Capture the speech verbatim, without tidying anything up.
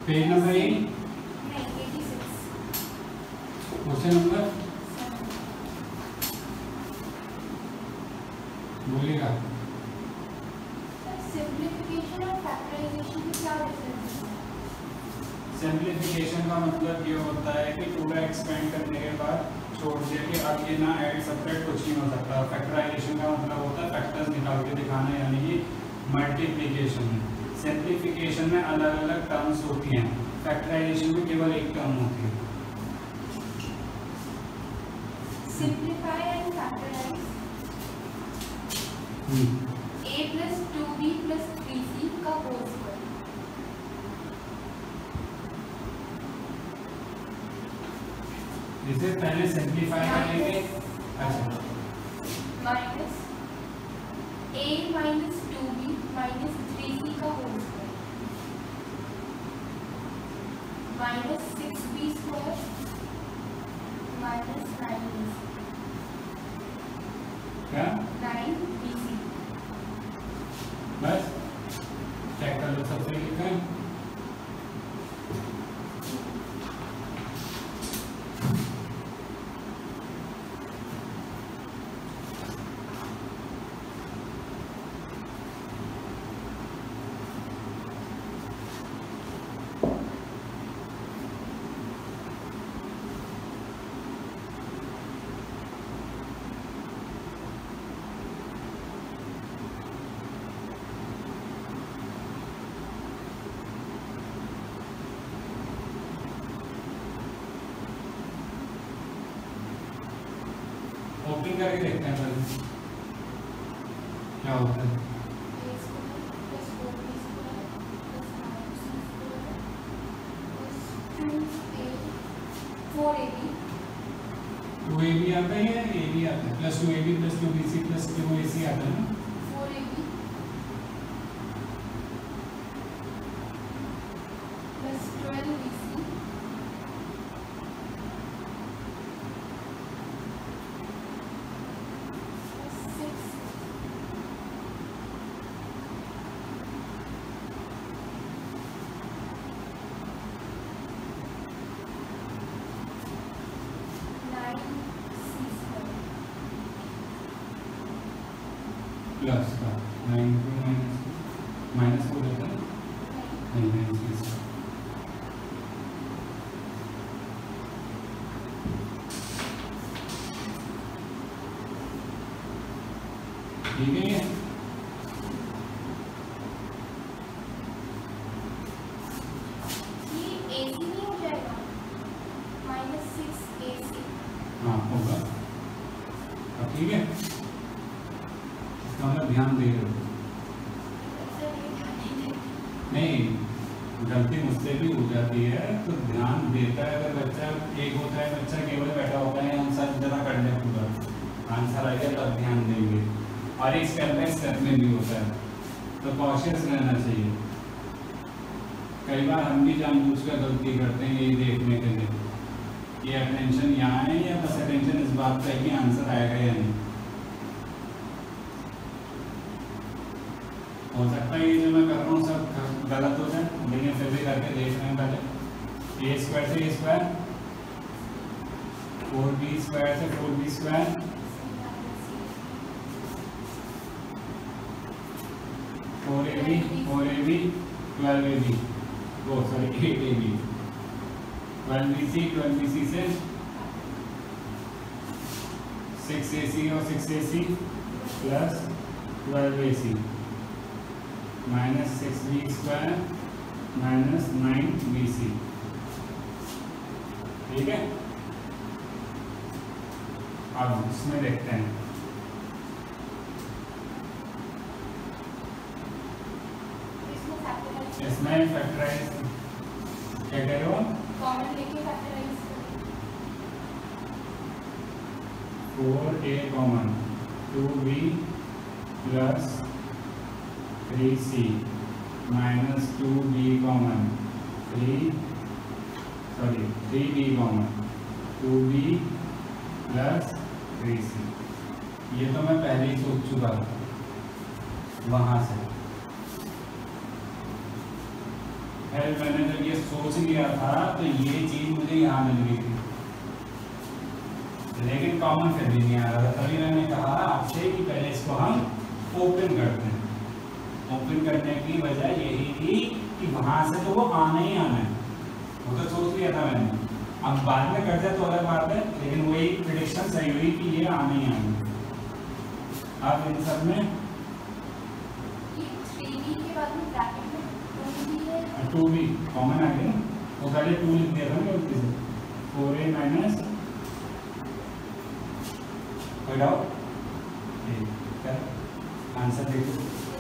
Page number eight question number बोलिएगा। Simplification और factorization में क्या डिफरेंस है? सिंप्लीफिकेशन का मतलब ये होता है कि पूरा एक्सपेंड करने के बाद छोड़ दिया कि अब ये ना ऐड सब्ट्रैक्ट कुछ नहीं हो सकता। फैक्टराइजेशन का मतलब होता है फैक्टर्स निकाल के दिखाना, यानी कि मल्टीप्लिकेशन। सिंप्लीफिकेशन में अलग अलग टर्म्स होती हैं, फैक्टराइजेशन में केवल एक टर्म होती है। Simplify and factorize a plus two b plus three c का होल स्क्वायर। इसे पहले सिंप्लीफाई करेंगे। अच्छा, minus a minus two b minus three c का whole square minus six b square minus nine b क्या nine b c। बस check कर लो, सबसे लिखा है। ओपन करके देखते हैं पहले क्या होता है। टू ए बी आता है या ए बी आता है? Plus two A B plus two B C plus two A C आता है ना। Four A B plus twelve B C plus का नाइन टू माइनस माइनस हो जाता है नहीं माइनस ठीक है। ये ए सी नहीं हो जाएगा? Minus six A C. हाँ होगा। अब ठीक है, मतलब ध्यान दे रहे हो नहीं, गलती मुझसे भी हो जाती है तो ध्यान देता है। अगर बच्चा एक होता है, बच्चा केवल बैठा होता है आंसर जरा कर ले पूरा आंसर आ गया तब ध्यान देंगे, और एक स्टेप बाय स्टेप में भी होता है तो कॉशियस रहना चाहिए। कई बार हम भी जानबूझकर गलती करते हैं ये देखने के लिए ये अटेंशन यहाँ है या बस अटेंशन इस बात पर कि आंसर आएगा या नहीं। हो सकता है ये जो मैं कर रहा हूँ सब गलत हो जाए, लेकिन फिर भी करके देख रहे हैं पहले। ए स्क्वायर से A square, four B square से four B square, four A B four A B twelve A B वो sorry eight A B, twelve B C twelve B C से सिक्स ए सी और six A C plus twelve A C minus six B square minus nine B C. ठीक है, अब इसमें देखते हैं। इसमें फैक्टराइज क्या कह रहे हो? कॉमन लेके factorize four A common two B plus three C minus two B common three sorry three B common two B plus three C. ये तो मैं पहले ही सोच चुका था वहाँ से। फिर मैंने जब ये सोच लिया था तो ये चीज मुझे यहाँ मिल गई थी, लेकिन कॉमन फिर भी नहीं आ रहा था। तभी मैंने कहा आपसे कि पहले इसको हम ओपन करते हैं। ओपन करने की वजह यही थी कि वहां से तो वो आना ही आना है, वो तो सोच लिया था मैंने। अब बाद में कर दिया तो अलग बात है, लेकिन वही प्रेडिक्शन सही हुई कि ये आना ही आना है। अब इन सब में थ्री बी के बाद में ब्रैकेट में टू बी है, टू भी कॉमन आ गया ना, वो पहले टू लिख दिया था ना गलती से। फोर ए माइनस कोई डाउट? क्या आंसर देखो।